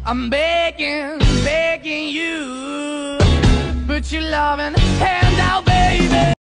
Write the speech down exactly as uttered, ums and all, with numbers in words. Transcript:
I'm begging, begging you, put your loving hand out, baby.